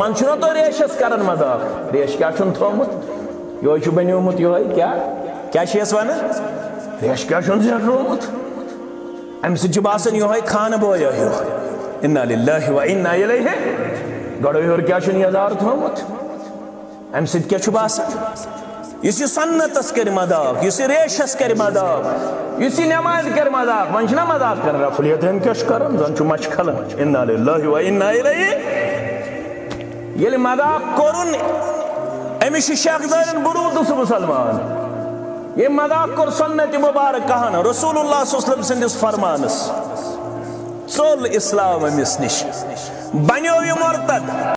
मन छुना तो रेशस करन मजाक रेश क्या छुन थोमुत यो छु बन्योमुत यो क्या छेस वन रेश क्या छुन जरोमुत अम सि छु बासन यो खान बोय यो इन्ना लिल्लाहि व इन्ना इलैहि गडो यो क्या छुन यजार थोमुत अम सि क्या छु बासन इस सन्नतस कर मजाक इस रेशस कर मजाक इस नमाज कर मजाक मन छना मजाक कर रफलियत हम क्या करन जन छु मच खलन इन्ना लिल्लाहि व इन्ना इलैहि ये मजाक कोरुन अमिश शखदारन बुरूद मुसलमान ये मजाक कोर सुन्नत मुबारक कहन रसूलुल्लाह सल्लल्लाहु अलैहि वसल्लम सिंदिस फरमानस चोल इस्लाम अमिस निश बन्यो ये मुर्तद।